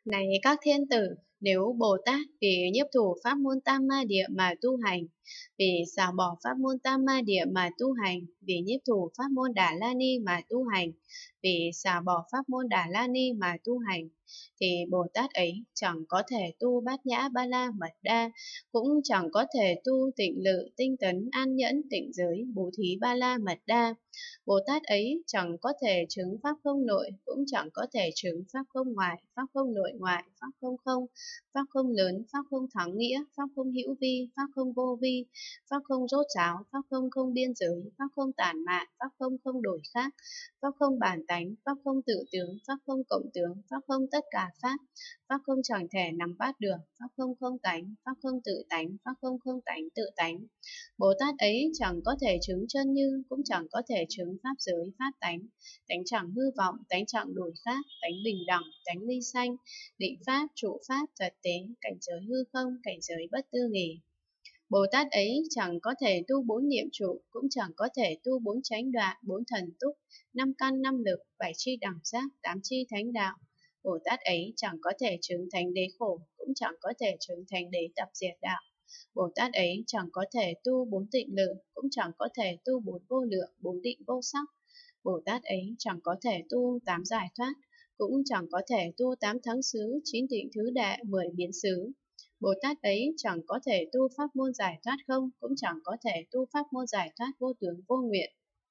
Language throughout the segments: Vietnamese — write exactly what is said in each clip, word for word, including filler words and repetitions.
Này các thiên tử, nếu Bồ Tát vì nhiếp thủ pháp môn Tam Ma Địa mà tu hành, vì xả bỏ pháp môn Tam Ma Địa mà tu hành, vì nhiếp thủ pháp môn Đà La Ni mà tu hành, vì xả bỏ pháp môn Đà La Ni mà tu hành, thì Bồ Tát ấy chẳng có thể tu Bát Nhã Ba La Mật Đa, cũng chẳng có thể tu Tịnh Lự, Tinh Tấn, An Nhẫn, Tịnh Giới, Bố Thí Ba La Mật Đa. Bồ Tát ấy chẳng có thể chứng pháp không nội, cũng chẳng có thể chứng pháp không ngoại, pháp không nội ngoại, pháp không không, pháp không lớn, pháp không thắng nghĩa, pháp không hữu vi, pháp không vô vi, pháp không rốt ráo, pháp không không biên giới, pháp không tản mạn, pháp không không đổi khác, pháp không bản tánh, pháp không tự tướng, pháp không cộng tướng, pháp không tất cả pháp, pháp không chẳng thể nắm bắt được, pháp không không tánh, pháp không tự tánh, pháp không không tánh tự tánh. Bồ Tát ấy chẳng có thể chứng chân như, cũng chẳng có thể chứng pháp giới, pháp tánh, tánh chẳng hư vọng, tánh chẳng đổi khác, tánh bình đẳng, tánh ly sanh, định pháp, trụ pháp, thật tế, cảnh giới hư không, cảnh giới bất tư nghì. Bồ Tát ấy chẳng có thể tu bốn niệm trụ, cũng chẳng có thể tu bốn chánh đoạn, bốn thần túc, năm căn năm lực, bảy chi đẳng giác, tám chi thánh đạo. Bồ Tát ấy chẳng có thể chứng thánh đế khổ, cũng chẳng có thể chứng thánh đế tập diệt đạo. Bồ Tát ấy chẳng có thể tu bốn tịnh lự, cũng chẳng có thể tu bốn vô lượng, bốn định vô sắc. Bồ Tát ấy chẳng có thể tu tám giải thoát, cũng chẳng có thể tu tám thắng xứ, chín định thứ đệ, mười biến xứ. Bồ Tát ấy chẳng có thể tu pháp môn giải thoát không, cũng chẳng có thể tu pháp môn giải thoát vô tướng vô nguyện.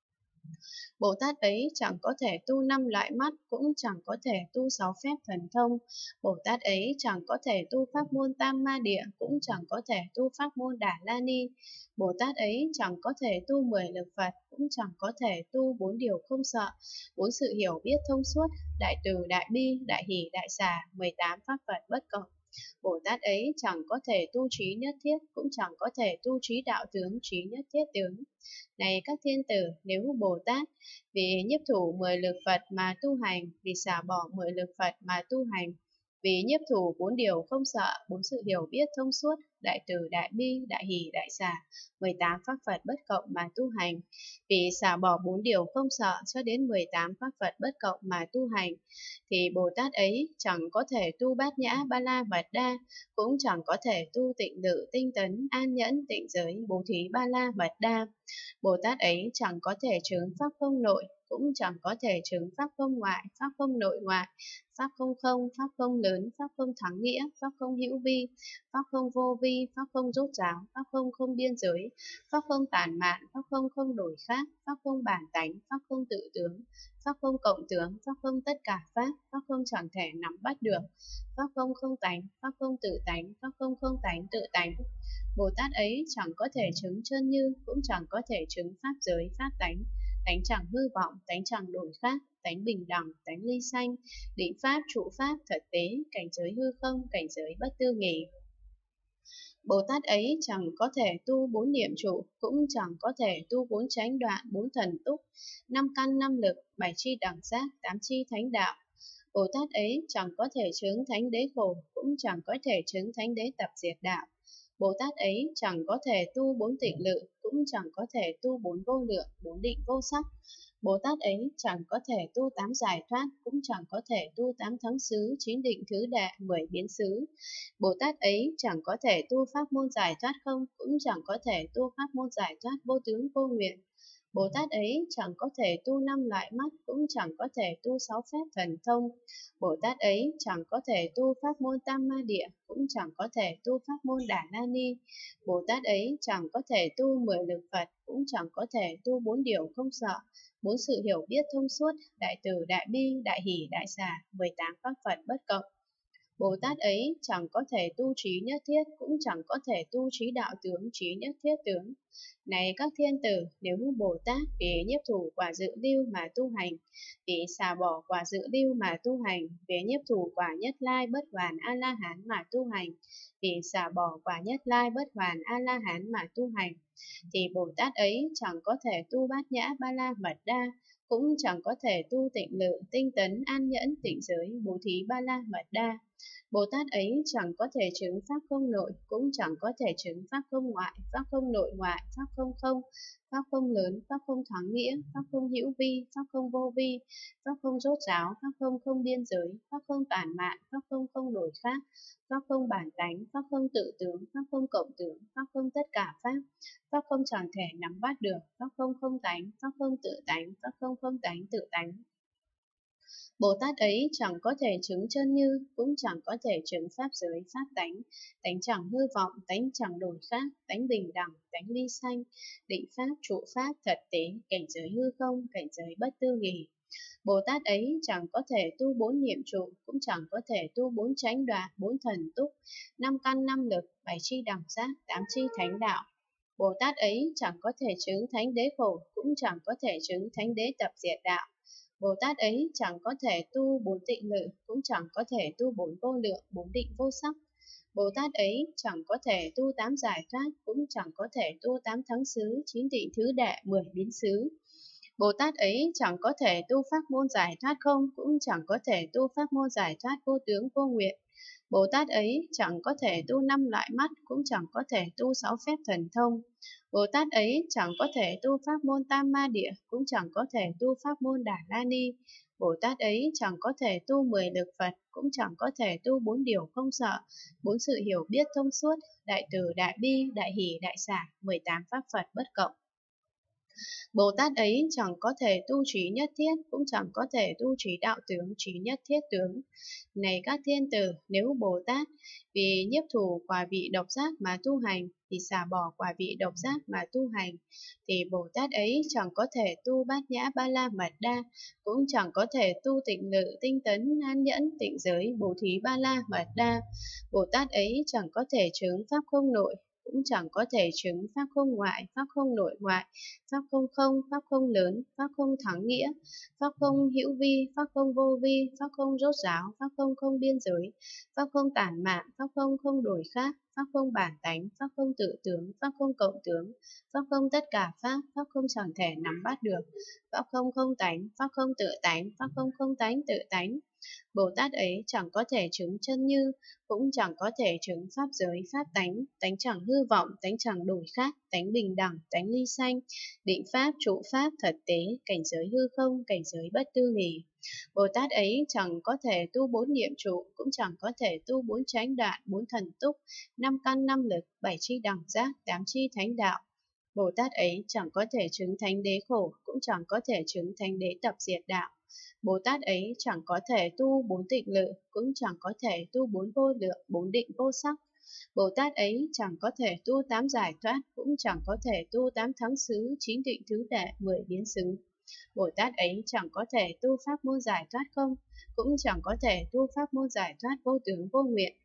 Bồ Tát ấy chẳng có thể tu năm loại mắt, cũng chẳng có thể tu sáu phép thần thông. Bồ Tát ấy chẳng có thể tu pháp môn Tam Ma Địa, cũng chẳng có thể tu pháp môn Đà La Ni. Bồ Tát ấy chẳng có thể tu mười lực Phật, cũng chẳng có thể tu bốn điều không sợ, bốn sự hiểu biết thông suốt, đại từ, đại bi, đại hỷ, đại xả, mười tám pháp Phật bất cộng. Bồ Tát ấy chẳng có thể tu trí nhất thiết, cũng chẳng có thể tu trí đạo tướng, trí nhất thiết tướng. Này các thiên tử, nếu Bồ Tát vì nhiếp thủ mười lực Phật mà tu hành, vì xả bỏ mười lực Phật mà tu hành, vì nhiếp thủ bốn điều không sợ, bốn sự hiểu biết thông suốt, đại từ, đại bi, đại hỷ, đại xả, mười tám pháp Phật bất cộng mà tu hành, vì xả bỏ bốn điều không sợ cho đến mười tám pháp Phật bất cộng mà tu hành, thì Bồ Tát ấy chẳng có thể tu Bát Nhã Ba La Mật Đa, cũng chẳng có thể tu Tịnh Lự, Tinh Tấn, An Nhẫn, Tịnh Giới, Bố Thí Ba La Mật Đa. Bồ Tát ấy chẳng có thể chứng pháp không nội, cũng chẳng có thể chứng pháp không ngoại, pháp không nội ngoại, pháp không không, pháp không lớn, pháp không thắng nghĩa, pháp không hữu vi, pháp không vô vi, pháp không rốt ráo, pháp không không biên giới, pháp không tản mạn, pháp không không đổi khác, pháp không bản tánh, pháp không tự tướng, pháp không cộng tướng, pháp không tất cả pháp, pháp không chẳng thể nắm bắt được, pháp không không tánh, pháp không tự tánh, pháp không không tánh tự tánh. Bồ Tát ấy chẳng có thể chứng chân như, cũng chẳng có thể chứng pháp giới, pháp tánh, tánh chẳng hư vọng, tánh chẳng đổi khác, tánh bình đẳng, tánh ly sanh, định pháp, trụ pháp, thật tế, cảnh giới hư không, cảnh giới bất tư nghì. Bồ Tát ấy chẳng có thể tu bốn niệm trụ, cũng chẳng có thể tu bốn chánh đoạn, bốn thần túc, năm căn năm lực, bảy chi đẳng giác, tám chi thánh đạo. Bồ Tát ấy chẳng có thể chứng thánh đế khổ, cũng chẳng có thể chứng thánh đế tập diệt đạo. Bồ Tát ấy chẳng có thể tu bốn tịnh lự, cũng chẳng có thể tu bốn vô lượng, bốn định vô sắc. Bồ Tát ấy chẳng có thể tu tám giải thoát, cũng chẳng có thể tu tám thắng xứ, chín định thứ đệ, mười biến xứ. Bồ Tát ấy chẳng có thể tu pháp môn giải thoát không, cũng chẳng có thể tu pháp môn giải thoát vô tướng vô nguyện. Bồ Tát ấy chẳng có thể tu năm loại mắt, cũng chẳng có thể tu sáu phép thần thông. Bồ Tát ấy chẳng có thể tu pháp môn Tam Ma Địa, cũng chẳng có thể tu pháp môn Đà La Ni. Bồ Tát ấy chẳng có thể tu mười lực Phật, cũng chẳng có thể tu bốn điều không sợ, bốn sự hiểu biết thông suốt, đại từ, đại bi, đại hỷ, đại xả, mười tám pháp Phật bất cộng. Bồ Tát ấy chẳng có thể tu trí nhất thiết, cũng chẳng có thể tu trí đạo tướng, trí nhất thiết tướng. Này các thiên tử, nếu Bồ Tát vì nhiếp thủ quả dự lưu mà tu hành, vì xả bỏ quả dự lưu mà tu hành, vì nhiếp thủ quả nhất lai bất hoàn A-la-hán mà tu hành, vì xả bỏ quả nhất lai bất hoàn A-la-hán mà tu hành, thì Bồ Tát ấy chẳng có thể tu Bát Nhã Ba La Mật Đa, cũng chẳng có thể tu Tịnh Lự, Tinh Tấn, An Nhẫn, Tịnh Giới, Bố Thí Ba La Mật Đa. Bồ Tát ấy chẳng có thể chứng pháp không nội, cũng chẳng có thể chứng pháp không ngoại, pháp không nội ngoại, pháp không không, pháp không lớn, pháp không thoáng nghĩa, pháp không hữu vi, pháp không vô vi, pháp không rốt ráo, pháp không không biên giới, pháp không tản mạn, pháp không không đổi khác, pháp không bản tánh, pháp không tự tướng, pháp không cộng tướng, pháp không tất cả pháp, pháp không chẳng thể nắm bắt được, pháp không không tánh, pháp không tự tánh, pháp không không tánh tự tánh. Bồ Tát ấy chẳng có thể chứng chân như, cũng chẳng có thể chứng pháp giới, pháp tánh, tánh chẳng hư vọng, tánh chẳng đổi khác, tánh bình đẳng, tánh ly sanh, định pháp, trụ pháp, thật tế, cảnh giới hư không, cảnh giới bất tư nghì. Bồ Tát ấy chẳng có thể tu bốn niệm trụ, cũng chẳng có thể tu bốn chánh đoạn, bốn thần túc, năm căn năm lực, bảy chi đẳng giác, tám chi thánh đạo. Bồ Tát ấy chẳng có thể chứng thánh đế khổ, cũng chẳng có thể chứng thánh đế tập diệt đạo. Bồ Tát ấy chẳng có thể tu bốn tịnh lự, cũng chẳng có thể tu bốn vô lượng, bốn định vô sắc. Bồ Tát ấy chẳng có thể tu tám giải thoát, cũng chẳng có thể tu tám thắng xứ, chín tịnh thứ đệ, mười biến xứ. Bồ Tát ấy chẳng có thể tu pháp môn giải thoát không, cũng chẳng có thể tu pháp môn giải thoát vô tướng vô nguyện. Bồ Tát ấy chẳng có thể tu năm loại mắt, cũng chẳng có thể tu sáu phép thần thông. Bồ Tát ấy chẳng có thể tu pháp môn tam ma địa, cũng chẳng có thể tu pháp môn đà la ni. Bồ Tát ấy chẳng có thể tu mười lực Phật, cũng chẳng có thể tu bốn điều không sợ, bốn sự hiểu biết thông suốt, đại từ, đại bi, đại hỷ, đại xả, mười tám pháp Phật bất cộng. Bồ Tát ấy chẳng có thể tu trí nhất thiết, cũng chẳng có thể tu trí đạo tướng, trí nhất thiết tướng. Này các thiên tử, nếu Bồ Tát vì nhiếp thủ quả vị độc giác mà tu hành, thì xả bỏ quả vị độc giác mà tu hành, thì Bồ Tát ấy chẳng có thể tu bát nhã ba la mật đa, cũng chẳng có thể tu tịnh lự, tinh tấn, an nhẫn, tịnh giới, bố thí ba la mật đa. Bồ Tát ấy chẳng có thể chứng pháp không nội, cũng chẳng có thể chứng pháp không ngoại, pháp không nội ngoại, pháp không không, pháp không lớn, pháp không thắng nghĩa, pháp không hữu vi, pháp không vô vi, pháp không rốt ráo, pháp không không biên giới, pháp không tản mạn, pháp không không đổi khác, pháp không bản tánh, pháp không tự tướng, pháp không cộng tướng, pháp không tất cả pháp, pháp không chẳng thể nắm bắt được, pháp không không tánh, pháp không tự tánh, pháp không không tánh tự tánh. Bồ Tát ấy chẳng có thể chứng chân như, cũng chẳng có thể chứng pháp giới, pháp tánh, tánh chẳng hư vọng, tánh chẳng đổi khác, tánh bình đẳng, tánh ly sanh, định pháp, trụ pháp, thật tế, cảnh giới hư không, cảnh giới bất tư nghì. Bồ Tát ấy chẳng có thể tu bốn niệm trụ, cũng chẳng có thể tu bốn chánh đoạn, bốn thần túc, năm căn năm lực, bảy chi đẳng giác, tám chi thánh đạo. Bồ Tát ấy chẳng có thể chứng thánh đế khổ, cũng chẳng có thể chứng thánh đế tập diệt đạo. Bồ Tát ấy chẳng có thể tu bốn tịnh lự, cũng chẳng có thể tu bốn vô lượng, bốn định vô sắc. Bồ Tát ấy chẳng có thể tu tám giải thoát, cũng chẳng có thể tu tám thắng xứ, chín tịnh thứ đệ, mười biến xứ. Bồ Tát ấy chẳng có thể tu pháp môn giải thoát không, cũng chẳng có thể tu pháp môn giải thoát vô tướng vô nguyện.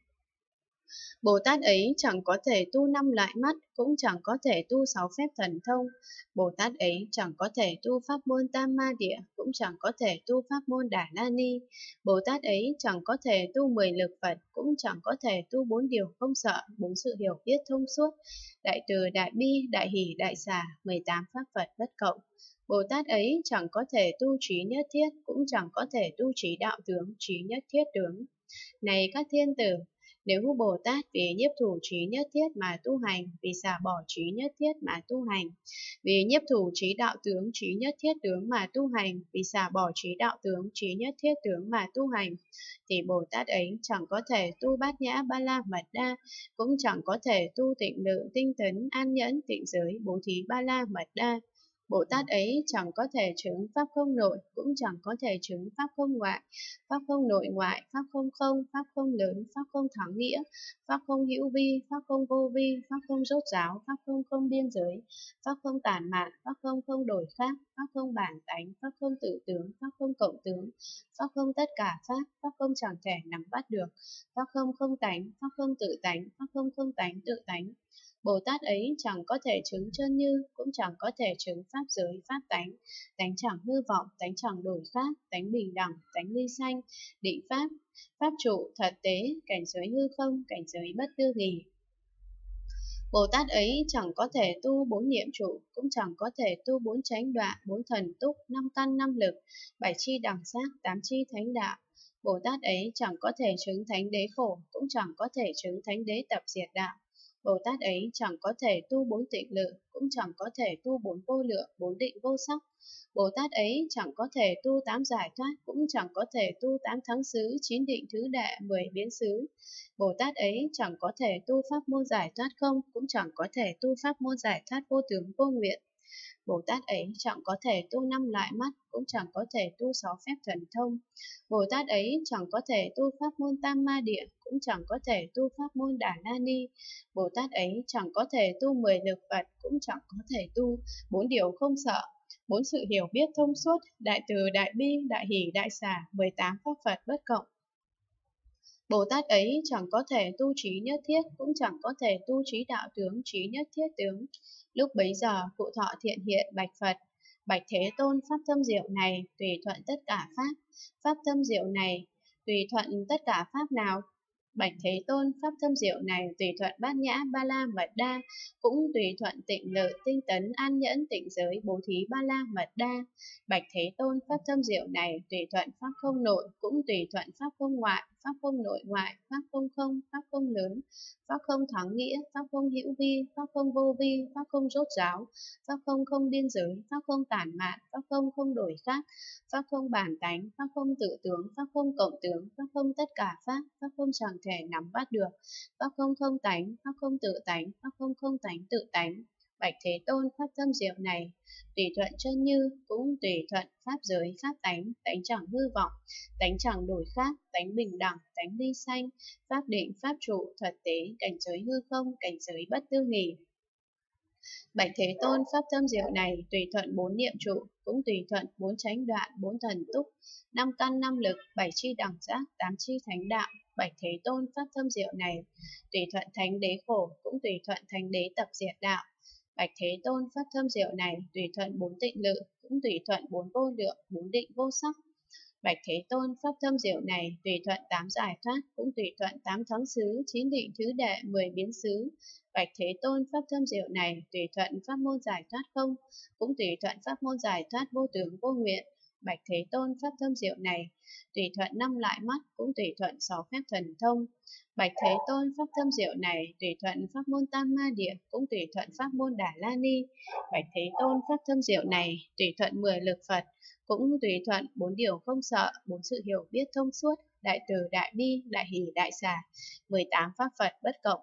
Bồ Tát ấy chẳng có thể tu năm loại mắt, cũng chẳng có thể tu sáu phép thần thông. Bồ Tát ấy chẳng có thể tu pháp môn tam ma địa, cũng chẳng có thể tu pháp môn đà la ni. Bồ Tát ấy chẳng có thể tu mười lực Phật, cũng chẳng có thể tu bốn điều không sợ, bốn sự hiểu biết thông suốt, đại từ, đại bi, đại hỷ, đại xả, mười tám pháp Phật bất cộng. Bồ Tát ấy chẳng có thể tu trí nhất thiết, cũng chẳng có thể tu trí đạo tướng, trí nhất thiết tướng. Này các thiên tử, nếu Bồ Tát vì nhiếp thủ trí nhất thiết mà tu hành, vì xả bỏ trí nhất thiết mà tu hành, vì nhiếp thủ trí đạo tướng trí nhất thiết tướng mà tu hành, vì xả bỏ trí đạo tướng trí nhất thiết tướng mà tu hành, thì Bồ Tát ấy chẳng có thể tu bát nhã ba la mật đa, cũng chẳng có thể tu tịnh lự, tinh tấn, an nhẫn, tịnh giới, bố thí ba la mật đa. Bồ Tát ấy chẳng có thể chứng pháp không nội, cũng chẳng có thể chứng pháp không ngoại, pháp không nội ngoại, pháp không không, pháp không lớn, pháp không thắng nghĩa, pháp không hữu vi, pháp không vô vi, pháp không rốt ráo, pháp không không biên giới, pháp không tản mạn, pháp không không đổi khác, pháp không bản tánh, pháp không tự tướng, pháp không cộng tướng, pháp không tất cả pháp, pháp không chẳng thể nắm bắt được, pháp không không tánh, pháp không tự tánh, pháp không không tánh tự tánh. Bồ Tát ấy chẳng có thể chứng chân như, cũng chẳng có thể chứng pháp giới, pháp tánh, tánh chẳng hư vọng, tánh chẳng đổi khác, tánh bình đẳng, tánh ly sanh, định pháp, pháp trụ, thật tế, cảnh giới hư không, cảnh giới bất tư nghì. Bồ Tát ấy chẳng có thể tu bốn niệm trụ, cũng chẳng có thể tu bốn chánh đoạn, bốn thần túc, năm căn năm lực, bảy chi đẳng giác, tám chi thánh đạo. Bồ Tát ấy chẳng có thể chứng thánh đế khổ, cũng chẳng có thể chứng thánh đế tập diệt đạo. Bồ Tát ấy chẳng có thể tu bốn tịnh lự, cũng chẳng có thể tu bốn vô lượng, bốn định vô sắc. Bồ Tát ấy chẳng có thể tu tám giải thoát, cũng chẳng có thể tu tám thắng xứ, chín định thứ đệ, mười biến xứ. Bồ Tát ấy chẳng có thể tu pháp môn giải thoát không, cũng chẳng có thể tu pháp môn giải thoát vô tướng vô nguyện. Bồ Tát ấy chẳng có thể tu năm loại mắt, cũng chẳng có thể tu sáu phép thần thông. Bồ Tát ấy chẳng có thể tu pháp môn tam ma địa, cũng chẳng có thể tu pháp môn đà la ni. Bồ Tát ấy chẳng có thể tu mười lực Phật, cũng chẳng có thể tu bốn điều không sợ, bốn sự hiểu biết thông suốt, đại từ, đại bi, đại hỷ, đại xả, mười tám pháp Phật bất cộng. Bồ Tát ấy chẳng có thể tu trí nhất thiết, cũng chẳng có thể tu trí đạo tướng, trí nhất thiết tướng. Lúc bấy giờ, cụ thọ thiện hiện bạch Phật: Bạch Thế Tôn, pháp thâm diệu này tùy thuận tất cả pháp. Pháp thâm diệu này tùy thuận tất cả pháp nào? Bạch Thế Tôn, pháp thâm diệu này tùy thuận bát nhã ba la mật đa, cũng tùy thuận tịnh lự, tinh tấn, an nhẫn, tịnh giới, bố thí ba la mật đa. Bạch Thế Tôn, pháp thâm diệu này tùy thuận pháp không nội, cũng tùy thuận pháp không ngoại, pháp không nội ngoại, pháp không không, pháp không lớn, pháp không thắng nghĩa, pháp không hữu vi, pháp không vô vi, pháp không rốt ráo, pháp không không biên giới, pháp không tản mạn, pháp không không đổi khác, pháp không bản tánh, pháp không tự tướng, pháp không cộng tướng, pháp không tất cả pháp, pháp không chẳng thể nắm bắt được, pháp không không tánh, pháp không tự tánh, pháp không không tánh tự tánh. Bạch Thế Tôn, pháp thâm diệu này tùy thuận chân như, cũng tùy thuận pháp giới, pháp tánh, tánh chẳng hư vọng, tánh chẳng đổi khác, tánh bình đẳng, tánh ly sanh, pháp định, pháp trụ, thật tế, cảnh giới hư không, cảnh giới bất tư nghì. Bạch Thế Tôn, pháp thâm diệu này tùy thuận bốn niệm trụ, cũng tùy thuận bốn chánh đoạn, bốn thần túc, năm căn năm lực, bảy chi đẳng giác, tám chi thánh đạo. Bạch Thế Tôn, pháp thâm diệu này tùy thuận thánh đế khổ, cũng tùy thuận thánh đế tập diệt đạo. Bạch Thế Tôn, pháp thâm diệu này tùy thuận bốn tịnh lự, cũng tùy thuận bốn vô lượng, bốn định vô sắc. Bạch Thế Tôn, pháp thâm diệu này tùy thuận tám giải thoát, cũng tùy thuận tám thắng xứ, chín định thứ đệ, mười biến xứ. Bạch Thế Tôn, pháp thâm diệu này tùy thuận pháp môn giải thoát không, cũng tùy thuận pháp môn giải thoát vô tướng vô nguyện. Bạch Thế Tôn, pháp thâm diệu này tùy thuận năm loại mắt, cũng tùy thuận sáu phép thần thông. Bạch Thế Tôn, pháp thâm diệu này tùy thuận pháp môn tam ma địa, cũng tùy thuận pháp môn đà la ni. Bạch Thế Tôn, pháp thâm diệu này tùy thuận mười lực Phật, cũng tùy thuận bốn điều không sợ, bốn sự hiểu biết thông suốt, đại từ, đại bi, đại hỷ, đại xả, mười tám pháp Phật bất cộng.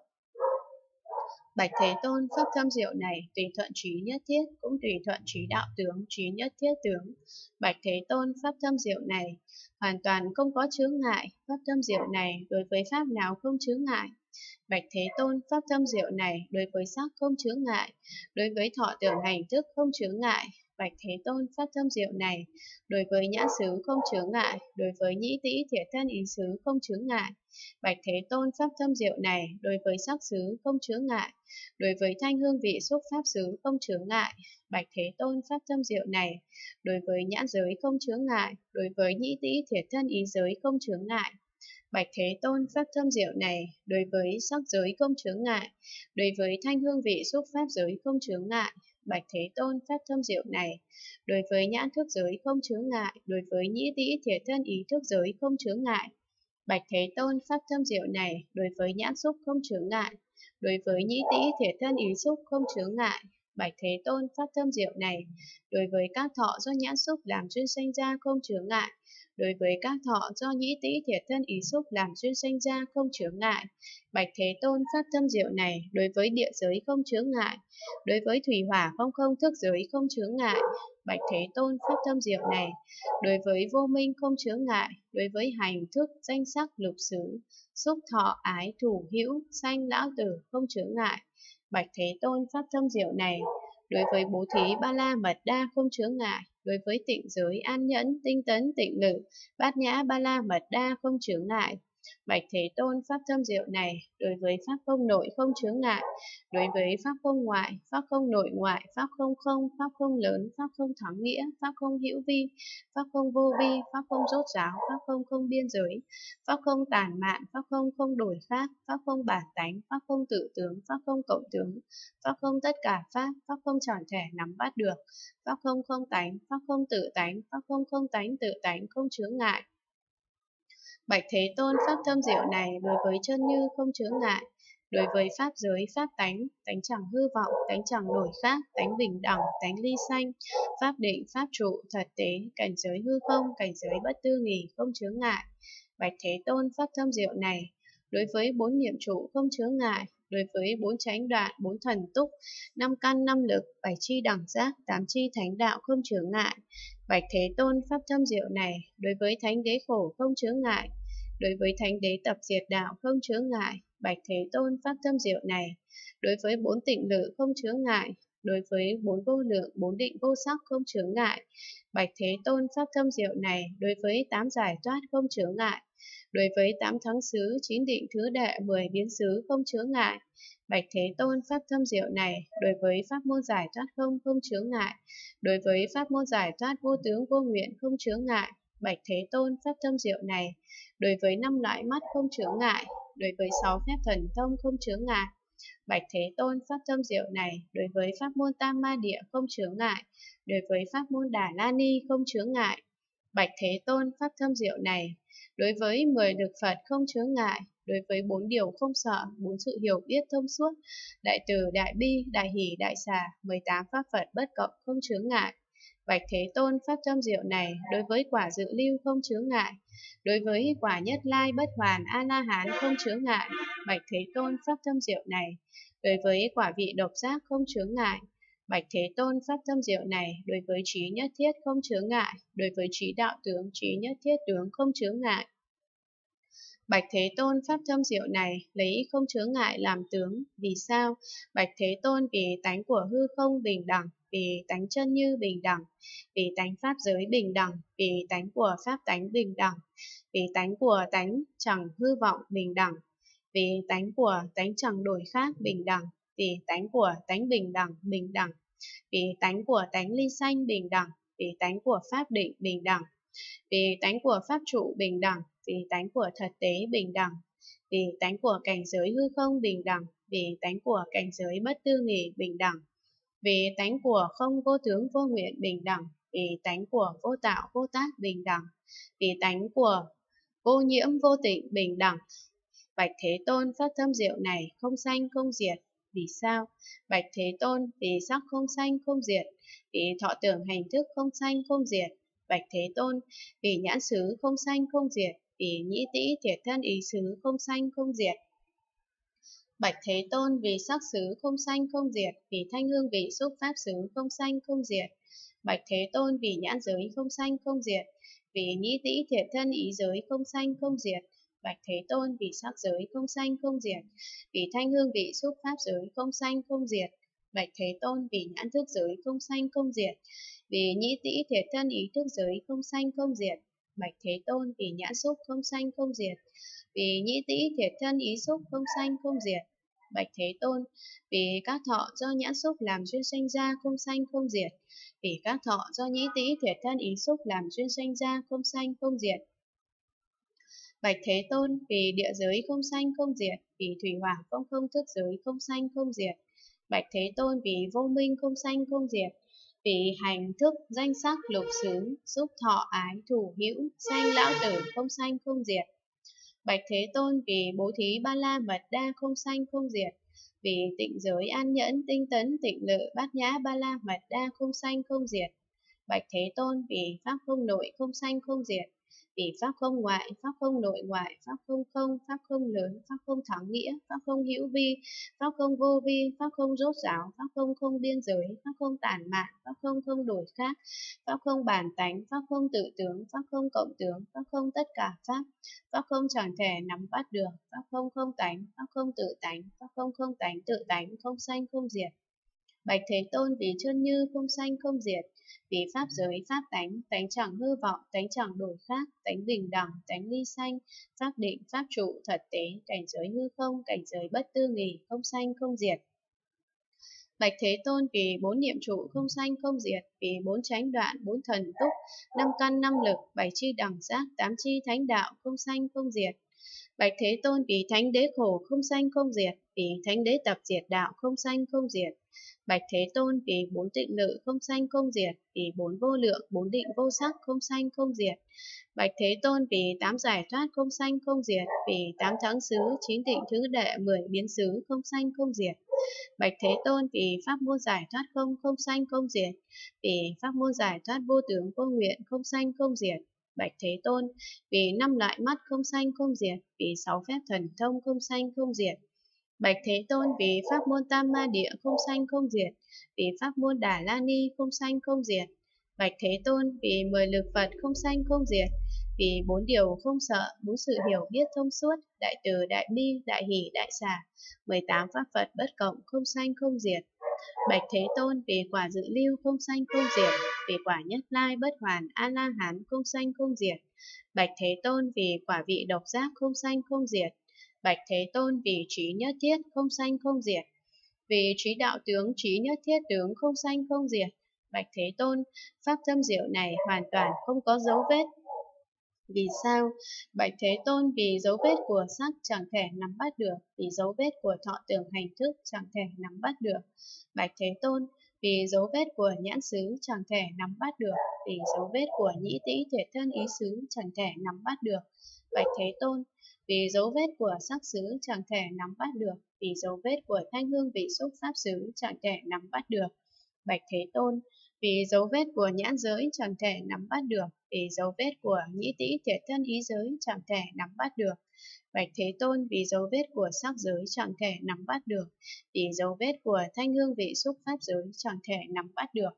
Bạch Thế Tôn, pháp thâm diệu này tùy thuận trí nhất thiết, cũng tùy thuận trí đạo tướng, trí nhất thiết tướng. Bạch Thế Tôn, pháp thâm diệu này hoàn toàn không có chướng ngại. Pháp thâm diệu này đối với pháp nào không chướng ngại? Bạch Thế Tôn, pháp thâm diệu này đối với sắc không chướng ngại, đối với thọ tưởng hành thức không chướng ngại. Bạch Thế Tôn, pháp thâm diệu này đối với nhãn xứ không chướng ngại, đối với nhĩ tĩ thiệt thân ý xứ không chướng ngại. Bạch Thế Tôn, pháp thâm diệu này đối với sắc xứ không chướng ngại, đối với thanh hương vị xúc pháp xứ không chướng ngại. Bạch Thế Tôn, pháp thâm diệu này đối với nhãn giới không chướng ngại, đối với nhĩ tĩ thiệt thân ý giới không chướng ngại. Bạch Thế Tôn, pháp thâm diệu này đối với sắc giới không chướng ngại, đối với thanh hương vị xúc pháp giới không chướng ngại. Bạch Thế Tôn, pháp thâm diệu này đối với nhãn thức giới không chướng ngại, đối với nhĩ tĩ thiệt thân ý thức giới không chướng ngại. Bạch Thế Tôn, pháp thâm diệu này đối với nhãn xúc không chướng ngại, đối với nhĩ tĩ thiệt thân ý xúc không chướng ngại. Bạch Thế Tôn, pháp thâm diệu này đối với các thọ do nhãn xúc làm duyên sanh ra không chướng ngại, đối với các thọ do nhĩ tĩ thiệt thân ý xúc làm duyên sanh ra không chướng ngại. Bạch Thế Tôn, pháp thâm diệu này đối với địa giới không chướng ngại, đối với thủy hỏa không không thức giới không chướng ngại. Bạch Thế Tôn, pháp thâm diệu này đối với vô minh không chướng ngại, đối với hành thức danh sắc lục xứ, xúc thọ ái thủ hữu sanh lão tử không chướng ngại. Bạch Thế Tôn, pháp thâm diệu này đối với bố thí ba la mật đa không chướng ngại, đối với tịnh giới an nhẫn tinh tấn tịnh lự bát nhã ba la mật đa không chướng ngại. Bạch Thế Tôn, pháp thâm diệu này đối với pháp không nội không chướng ngại, đối với pháp không ngoại, pháp không nội ngoại, pháp không không, pháp không lớn, pháp không thắng nghĩa, pháp không hữu vi, pháp không vô vi, pháp không rốt ráo, pháp không không biên giới, pháp không tản mạn, pháp không không đổi khác, pháp không bản tánh, pháp không tự tướng, pháp không cộng tướng, pháp không tất cả pháp, pháp không chẳng thể nắm bắt được, pháp không không tánh, pháp không tự tánh, pháp không không tánh tự tánh không chướng ngại. Bạch Thế Tôn, pháp thâm diệu này đối với chân như không chướng ngại, đối với pháp giới, pháp tánh, tánh chẳng hư vọng, tánh chẳng đổi khác, tánh bình đẳng, tánh ly sanh, pháp định, pháp trụ, thật tế, cảnh giới hư không, cảnh giới bất tư nghì, không chướng ngại. Bạch Thế Tôn, pháp thâm diệu này đối với bốn niệm trụ không chướng ngại, đối với bốn chánh đoạn, bốn thần túc, năm căn năm lực, bảy chi đẳng giác, tám chi thánh đạo không chướng ngại. Bạch Thế Tôn, pháp thâm diệu này đối với thánh đế khổ không chướng ngại, đối với thánh đế tập diệt đạo không chướng ngại. Bạch Thế Tôn, pháp thâm diệu này đối với bốn tịnh lự không chướng ngại, đối với bốn vô lượng, bốn định vô sắc không chướng ngại. Bạch Thế Tôn, pháp thâm diệu này đối với tám giải thoát không chướng ngại, đối với tám thắng xứ, chín định thứ đệ, mười biến xứ không chướng ngại. Bạch Thế Tôn, pháp thâm diệu này đối với pháp môn giải thoát không không chướng ngại, đối với pháp môn giải thoát vô tướng vô nguyện không chướng ngại. Bạch Thế Tôn, pháp thâm diệu này đối với năm loại mắt không chướng ngại, đối với sáu phép thần thông không chướng ngại. Bạch Thế Tôn, pháp thâm diệu này đối với pháp môn Tam Ma Địa không chướng ngại, đối với pháp môn Đà La Ni không chướng ngại. Bạch Thế Tôn, pháp thâm diệu này đối với mười lực Phật không chướng ngại, đối với bốn điều không sợ, bốn sự hiểu biết thông suốt, đại từ, đại bi, đại hỷ, đại xả, mười tám pháp Phật bất cộng không chướng ngại. Bạch Thế Tôn, pháp thâm diệu này đối với quả dự lưu không chướng ngại, đối với quả nhất lai bất hoàn a la hán không chướng ngại. Bạch Thế Tôn, pháp thâm diệu này đối với quả vị độc giác không chướng ngại. Bạch Thế Tôn, pháp thâm diệu này đối với trí nhất thiết không chướng ngại, đối với trí đạo tướng, trí nhất thiết tướng không chướng ngại. Bạch Thế Tôn, pháp thâm diệu này lấy không chướng ngại làm tướng. Vì sao? Bạch Thế Tôn, vì tánh của hư không bình đẳng, vì tánh chân như bình đẳng, vì tánh pháp giới bình đẳng, vì tánh của pháp tánh bình đẳng, vì tánh của tánh chẳng hư vọng bình đẳng, vì tánh của tánh chẳng đổi khác bình đẳng, vì tánh của tánh bình đẳng bình đẳng, vì tánh của tánh ly sanh bình đẳng, vì tánh của pháp định bình đẳng, vì tánh của pháp trụ bình đẳng, vì tánh của thật tế bình đẳng, vì tánh của cảnh giới hư không bình đẳng, vì tánh của cảnh giới bất tư nghì bình đẳng, vì tánh của không vô tướng vô nguyện bình đẳng, vì tánh của vô tạo vô tác bình đẳng, vì tánh của vô nhiễm vô tịnh bình đẳng. Bạch Thế Tôn, pháp thâm diệu này không sanh không diệt. Vì sao? Bạch Thế Tôn, vì sắc không sanh không diệt, vì thọ tưởng hành thức không sanh không diệt. Bạch Thế Tôn, vì nhãn xứ không sanh không diệt, vì nhĩ tĩ thiệt thân ý xứ không sanh không diệt. Bạch Thế Tôn, vì sắc xứ không sanh không diệt, vì thanh hương vị xúc pháp xứ không sanh không diệt. Bạch Thế Tôn, vì nhãn giới không sanh không diệt, vì nhĩ tĩ thiệt thân ý giới không sanh không diệt. Bạch Thế Tôn, vì sắc giới không sanh không diệt, vì thanh hương vị xúc pháp giới không sanh không diệt. Bạch Thế Tôn, vì nhãn thức giới không sanh không diệt, vì nhĩ tĩ thiệt thân ý thức giới không sanh không diệt. Bạch Thế Tôn, vì nhãn xúc không sanh không diệt, vì nhĩ tĩ thiệt thân ý xúc không sanh không diệt. Bạch Thế Tôn, vì các thọ do nhãn xúc làm duyên sanh ra không sanh không diệt, vì các thọ do nhĩ tĩ thiệt thân ý xúc làm duyên sanh ra không sanh không diệt. Bạch Thế Tôn, vì địa giới không sanh không diệt, vì thủy hỏa không không thức giới không sanh không diệt. Bạch Thế Tôn, vì vô minh không sanh không diệt, vì hành thức danh sắc lục xứ xúc thọ ái thủ hữu sanh lão tử không sanh không diệt. Bạch Thế Tôn, vì bố thí ba la mật đa không sanh không diệt, vì tịnh giới an nhẫn tinh tấn tịnh lự bát nhã ba la mật đa không sanh không diệt. Bạch Thế Tôn, vì pháp không nội không sanh không diệt, vì pháp không ngoại, pháp không nội ngoại, pháp không không, pháp không lớn, pháp không thắng nghĩa, pháp không hữu vi, pháp không vô vi, pháp không rốt ráo, pháp không không biên giới, pháp không tản mạn, pháp không không đổi khác, pháp không bản tánh, pháp không tự tướng, pháp không cộng tướng, pháp không tất cả pháp, pháp không chẳng thể nắm bắt được, pháp không không tánh, pháp không tự tánh, pháp không không tánh tự tánh, không sanh không diệt. Bạch Thế Tôn, vì chân như không sanh không diệt, vì pháp giới pháp tánh, tánh chẳng hư vọng, tánh chẳng đổi khác, tánh bình đẳng, tánh ly sanh, pháp định, pháp trụ, thật tế, cảnh giới hư không, cảnh giới bất tư nghì, không sanh không diệt. Bạch Thế Tôn, vì bốn niệm trụ không sanh không diệt, vì bốn chánh đoạn, bốn thần túc, năm căn năm lực, bảy chi đẳng giác, tám chi thánh đạo không sanh không diệt. Bạch Thế Tôn, vì thánh đế khổ không sanh không diệt, vì thánh đế tập diệt đạo không sanh không diệt, Bạch Thế Tôn, vì bốn tịnh lự không sanh không diệt, vì bốn vô lượng, bốn định vô sắc không sanh không diệt. Bạch Thế Tôn, vì tám giải thoát không sanh không diệt, vì tám thắng xứ, chín định thứ đệ, mười biến xứ không sanh không diệt. Bạch Thế Tôn, vì pháp môn giải thoát không không sanh không diệt, vì pháp môn giải thoát vô tướng vô nguyện không sanh không diệt. Bạch Thế Tôn, vì năm loại mắt không sanh không diệt, vì sáu phép thần thông không sanh không diệt. Bạch Thế Tôn, vì pháp môn Tam Ma Địa không sanh không diệt, vì pháp môn Đà La Ni không sanh không diệt. Bạch Thế Tôn, vì mười lực Phật không sanh không diệt, vì bốn điều không sợ, bốn sự hiểu biết thông suốt, đại từ, đại bi, đại hỷ, đại xả, mười tám pháp Phật bất cộng không sanh không diệt. Bạch Thế Tôn, vì quả dự lưu không sanh không diệt, vì quả nhất lai bất hoàn a la hán không sanh không diệt. Bạch Thế Tôn, vì quả vị độc giác không sanh không diệt. Bạch Thế Tôn, vì trí nhất thiết không sanh không diệt, vì trí đạo tướng trí nhất thiết tướng không sanh không diệt. Bạch Thế Tôn, pháp thâm diệu này hoàn toàn không có dấu vết. Vì sao? Bạch Thế Tôn, vì dấu vết của sắc chẳng thể nắm bắt được, vì dấu vết của thọ tưởng hành thức chẳng thể nắm bắt được. Bạch Thế Tôn, vì dấu vết của nhãn xứ chẳng thể nắm bắt được, vì dấu vết của nhĩ tĩ thể thân ý xứ chẳng thể nắm bắt được. Bạch Thế Tôn, vì dấu vết của sắc xứ chẳng thể nắm bắt được, vì dấu vết của thanh hương vị xúc pháp xứ chẳng thể nắm bắt được. Bạch Thế Tôn, vì dấu vết của nhãn giới chẳng thể nắm bắt được, vì dấu vết của nhĩ tĩ thể thân ý giới chẳng thể nắm bắt được. Bạch Thế Tôn, vì dấu vết của sắc giới chẳng thể nắm bắt được, vì dấu vết của thanh hương vị xúc pháp giới chẳng thể nắm bắt được.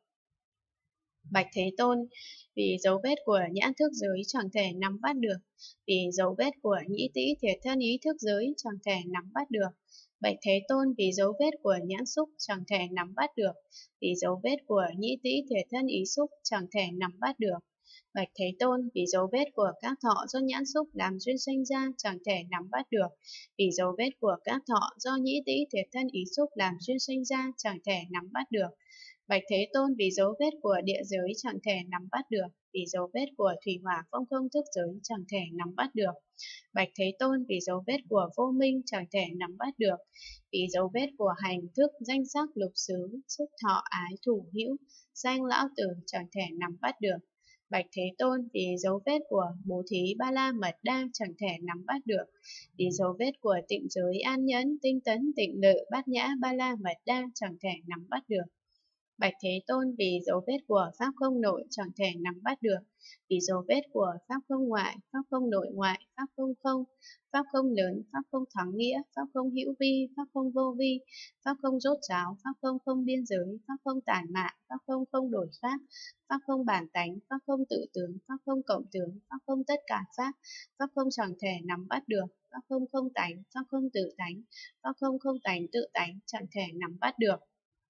Bạch Thế Tôn, vì dấu vết của nhãn thức giới chẳng thể nắm bắt được, vì dấu vết của nhĩ tĩ thể thân ý thức giới chẳng thể nắm bắt được. Bạch Thế Tôn, vì dấu vết của nhãn xúc chẳng thể nắm bắt được, vì dấu vết của nhĩ tĩ thể thân ý xúc chẳng thể nắm bắt được. Bạch Thế Tôn, vì dấu vết của các thọ do nhãn xúc làm duyên sinh ra chẳng thể nắm bắt được, vì dấu vết của các thọ do nhĩ tĩ thể thân ý xúc làm duyên sinh ra chẳng thể nắm bắt được. Bạch Thế Tôn, vì dấu vết của địa giới chẳng thể nắm bắt được, vì dấu vết của thủy hỏa phong không thức giới chẳng thể nắm bắt được. Bạch Thế Tôn, vì dấu vết của vô minh chẳng thể nắm bắt được, vì dấu vết của hành thức danh sắc lục xứ xúc thọ ái thủ hữu danh lão tử chẳng thể nắm bắt được. Bạch Thế Tôn, vì dấu vết của bố thí ba la mật đa chẳng thể nắm bắt được, vì dấu vết của tịnh giới an nhẫn tinh tấn tịnh lự bát nhã ba la mật đa chẳng thể nắm bắt được. Bạch Thế Tôn, vì dấu vết của pháp không nội chẳng thể nắm bắt được, vì dấu vết của pháp không ngoại, pháp không nội ngoại, pháp không không, pháp không lớn, pháp không thắng nghĩa, pháp không hữu vi, pháp không vô vi, pháp không rốt ráo, pháp không không biên giới, pháp không tản mạn, pháp không không đổi khác, pháp không bản tánh, pháp không tự tướng, pháp không cộng tướng, pháp không tất cả pháp, pháp không chẳng thể nắm bắt được, pháp không không tánh, pháp không tự tánh, pháp không không tánh tự tánh chẳng thể nắm bắt được.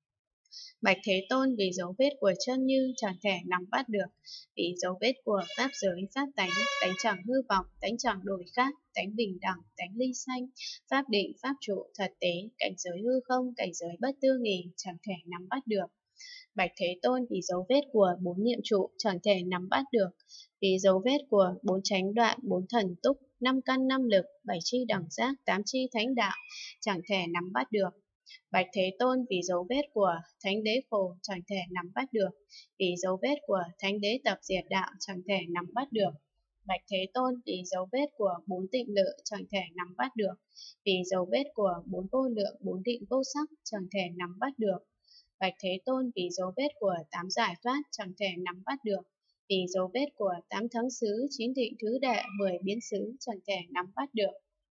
Bạch Thế Tôn, vì dấu vết của chân như chẳng thể nắm bắt được, vì dấu vết của pháp giới pháp tánh, tánh chẳng hư vọng, tánh chẳng đổi khác, tánh bình đẳng, tánh ly sanh, pháp định, pháp trụ, thật tế, cảnh giới hư không, cảnh giới bất tư nghì chẳng thể nắm bắt được. Bạch Thế Tôn, vì dấu vết của bốn niệm trụ chẳng thể nắm bắt được, vì dấu vết của bốn chánh đoạn, bốn thần túc, năm căn năm lực, bảy chi đẳng giác, tám chi thánh đạo chẳng thể nắm bắt được. Bạch Thế Tôn, vì dấu vết của thánh đế khổ chẳng thể nắm bắt được, vì dấu vết của thánh đế tập diệt đạo chẳng thể nắm bắt được. Bạch Thế Tôn, vì dấu vết của bốn tịnh lự chẳng thể nắm bắt được, vì dấu vết của bốn vô lượng, bốn định vô sắc chẳng thể nắm bắt được. Bạch Thế Tôn, vì dấu vết của tám giải thoát chẳng thể nắm bắt được, vì dấu vết của tám thắng xứ, chín định thứ đệ, mười biến xứ chẳng thể nắm bắt được.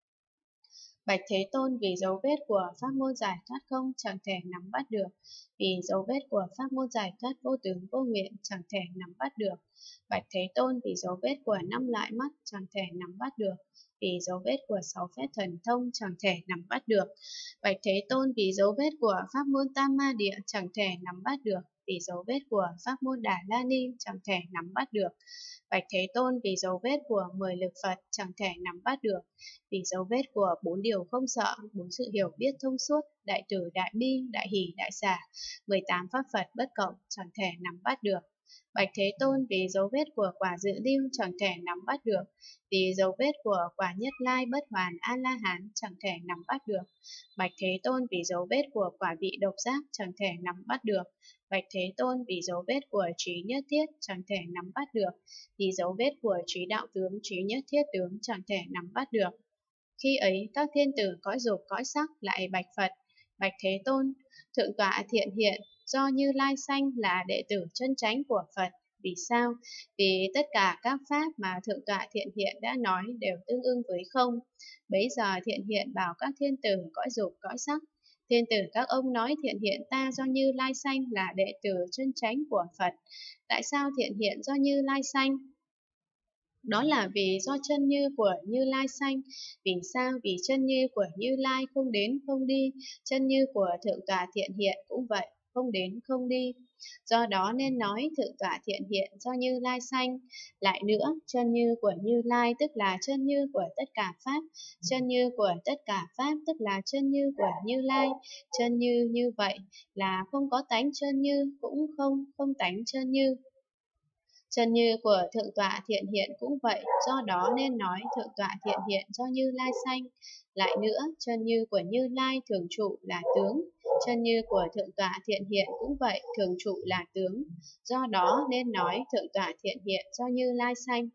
Bạch Thế Tôn, vì dấu vết của pháp môn giải thoát không chẳng thể nắm bắt được, vì dấu vết của pháp môn giải thoát vô tướng vô nguyện chẳng thể nắm bắt được. Bạch Thế Tôn, vì dấu vết của năm loại mắt chẳng thể nắm bắt được, vì dấu vết của sáu phép thần thông chẳng thể nắm bắt được. Bạch Thế Tôn, vì dấu vết của pháp môn Tam Ma Địa chẳng thể nắm bắt được, vì dấu vết của pháp môn Đà La Ni chẳng thể nắm bắt được. Bạch Thế Tôn, vì dấu vết của mười lực Phật chẳng thể nắm bắt được, vì dấu vết của bốn điều không sợ, bốn sự hiểu biết thông suốt, đại từ, đại bi, đại hỷ, đại xả, mười tám pháp Phật bất cộng chẳng thể nắm bắt được. Bạch Thế Tôn, vì dấu vết của quả dự lưu chẳng thể nắm bắt được, vì dấu vết của quả Nhất Lai Bất Hoàn A-la-hán chẳng thể nắm bắt được. Bạch Thế Tôn, vì dấu vết của quả vị độc giác chẳng thể nắm bắt được. Bạch Thế Tôn, vì dấu vết của trí nhất thiết chẳng thể nắm bắt được, vì dấu vết của trí đạo tướng, trí nhất thiết tướng chẳng thể nắm bắt được. Khi ấy, các thiên tử cõi dục cõi sắc lại bạch Phật: Bạch Thế Tôn, Thượng tọa Thiện Hiện do Như Lai sanh là đệ tử chân chánh của Phật. Vì sao? Vì tất cả các pháp mà Thượng tọa Thiện Hiện đã nói đều tương ưng với không. Bấy giờ Thiện Hiện bảo các thiên tử cõi dục cõi sắc: Thiên tử các ông nói Thiện Hiện ta do Như Lai sanh là đệ tử chân chánh của Phật. Tại sao Thiện Hiện do Như Lai sanh? Đó là vì do chân như của Như Lai sanh. Vì sao? Vì chân như của Như Lai không đến không đi, chân như của Thượng tọa Thiện Hiện cũng vậy, không đến không đi. Do đó nên nói Thượng tọa Thiện Hiện do Như Lai sanh. Lại nữa, chân như của Như Lai tức là chân như của tất cả pháp, chân như của tất cả pháp tức là chân như của Như Lai. Chân như như vậy là không có tánh chân như, cũng không không tánh chân như. Chân như của Thượng tọa Thiện Hiện cũng vậy, do đó nên nói Thượng tọa Thiện Hiện do Như Lai sanh. Lại nữa, chân như của Như Lai thường trụ là tướng, chân như của Thượng tọa Thiện Hiện cũng vậy, thường trụ là tướng. Do đó nên nói Thượng tọa Thiện Hiện do Như Lai sanh.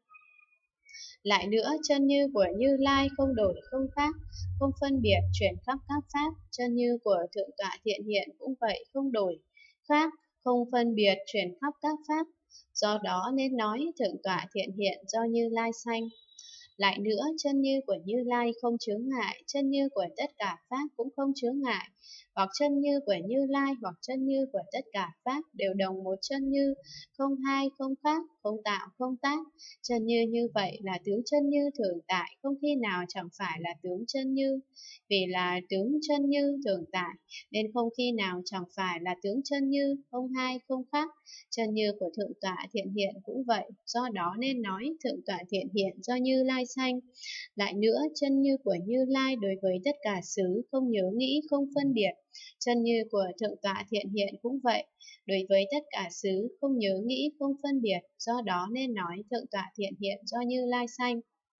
Lại nữa, chân như của Như Lai không đổi không khác, không phân biệt chuyển khắp các pháp. Chân như của Thượng tọa Thiện Hiện cũng vậy, không đổi khác, không phân biệt chuyển khắp các pháp. Do đó nên nói Thượng tọa Thiện Hiện do Như Lai sanh. Lại nữa, chân như của Như Lai không chướng ngại, chân như của tất cả pháp cũng không chướng ngại. Hoặc chân như của Như Lai hoặc chân như của tất cả pháp đều đồng một chân như, không hai không khác, không tạo không tác. Chân như như vậy là tướng chân như thường tại, không khi nào chẳng phải là tướng chân như. Vì là tướng chân như thường tại, nên không khi nào chẳng phải là tướng chân như, không hai không khác. Chân như của Thượng tọa Thiện Hiện cũng vậy, do đó nên nói Thượng tọa Thiện Hiện do Như Lai sanh. Lại nữa, chân như của Như Lai đối với tất cả xứ không nhớ nghĩ, không phân biệt. Chân như của Thượng tọa Thiện Hiện cũng vậy, đối với tất cả xứ không nhớ nghĩ, không phân biệt. Do đó nên nói Thượng tọa Thiện Hiện do Như Lai sanh.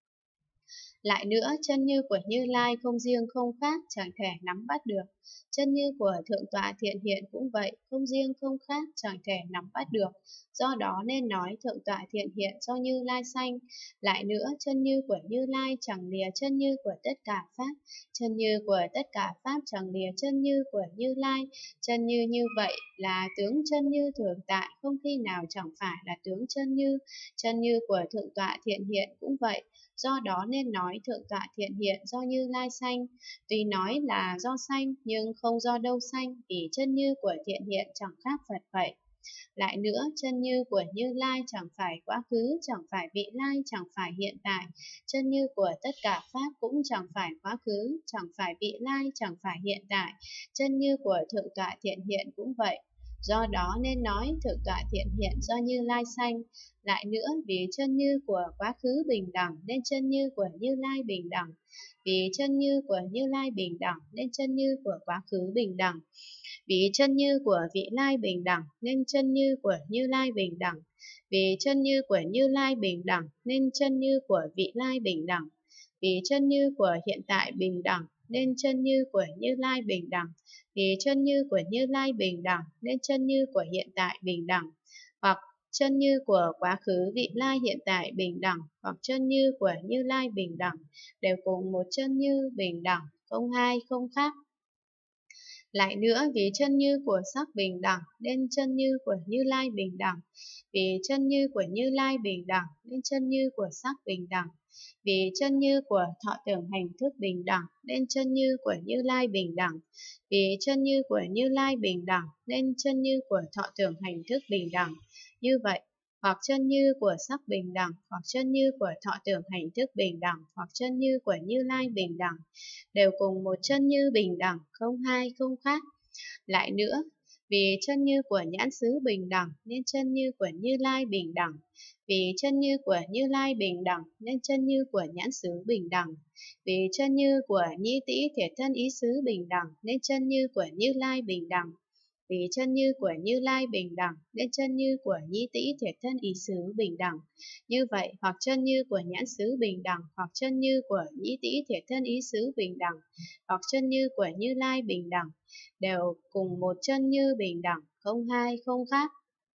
Lại nữa, chân như của Như Lai không riêng không khác, chẳng thể nắm bắt được. Chân như của Thượng tọa Thiện Hiện cũng vậy, không riêng không khác, chẳng thể nắm bắt được. Do đó nên nói Thượng tọa Thiện Hiện do Như Lai sanh. Lại nữa, chân như của Như Lai chẳng lìa chân như của tất cả pháp. Chân như của tất cả pháp chẳng lìa chân như của Như Lai. Chân như như vậy là tướng chân như thường tại, không khi nào chẳng phải là tướng chân như. Chân như của Thượng tọa Thiện Hiện cũng vậy. Do đó nên nói Thượng tọa Thiện Hiện do Như Lai sanh. Tuy nói là do sanh nhưng không do đâu sanh, vì chân như của Thiện Hiện chẳng khác Phật vậy. Lại nữa, chân như của Như Lai chẳng phải quá khứ, chẳng phải vị lai, chẳng phải hiện tại. Chân như của tất cả pháp cũng chẳng phải quá khứ, chẳng phải vị lai, chẳng phải hiện tại. Chân như của Thượng tọa Thiện Hiện cũng vậy. Do đó nên nói Thượng tọa Thiện Hiện do Như Lai sanh. Lại nữa, vì chân như của quá khứ bình đẳng nên chân như của Như Lai bình đẳng. Vì chân như của Như Lai bình đẳng nên chân như của quá khứ bình đẳng. Vì chân như của vị lai bình đẳng nên chân như của Như Lai bình đẳng. Vì chân như của Như Lai bình đẳng nên chân như của vị lai bình đẳng. Vì chân như của hiện tại bình đẳng nên chân như của Như Lai bình đẳng. Vì chân như của Như Lai bình đẳng nên chân như của hiện tại bình đẳng. Hoặc chân như của quá khứ vị lai hiện tại bình đẳng, hoặc chân như của Như Lai bình đẳng, đều cùng một chân như bình đẳng, không hai không khác. Lại nữa, vì chân như của sắc bình đẳng nên chân như của Như Lai bình đẳng. Vì chân như của Như Lai bình đẳng nên chân như của sắc bình đẳng. Vì chân như của thọ tưởng hành thức bình đẳng nên chân như của Như Lai bình đẳng. Vì chân như của Như Lai bình đẳng nên chân như của thọ tưởng hành thức bình đẳng. Như vậy, hoặc chân như của sắc bình đẳng, hoặc chân như của thọ tưởng hành thức bình đẳng, hoặc chân như của Như Lai bình đẳng, đều cùng một chân như bình đẳng, không hai không khác. Lại nữa, vì chân như của nhãn xứ bình đẳng nên chân như của Như Lai bình đẳng. Vì chân như của Như Lai bình đẳng nên chân như của nhãn xứ bình đẳng. Vì chân như của nhĩ tĩ thể thân ý xứ bình đẳng nên chân như của Như Lai bình đẳng. vì chân như của Như Lai bình đẳng nên chân như của Nhĩ Tĩ Thiệt Thân Ý xứ bình đẳng. Như vậy, hoặc chân như của nhãn xứ bình đẳng, hoặc chân như của Nhĩ Tĩ Thiệt Thân Ý xứ bình đẳng, hoặc chân như của Như Lai bình đẳng, đều cùng một chân như bình đẳng, không hai không khác.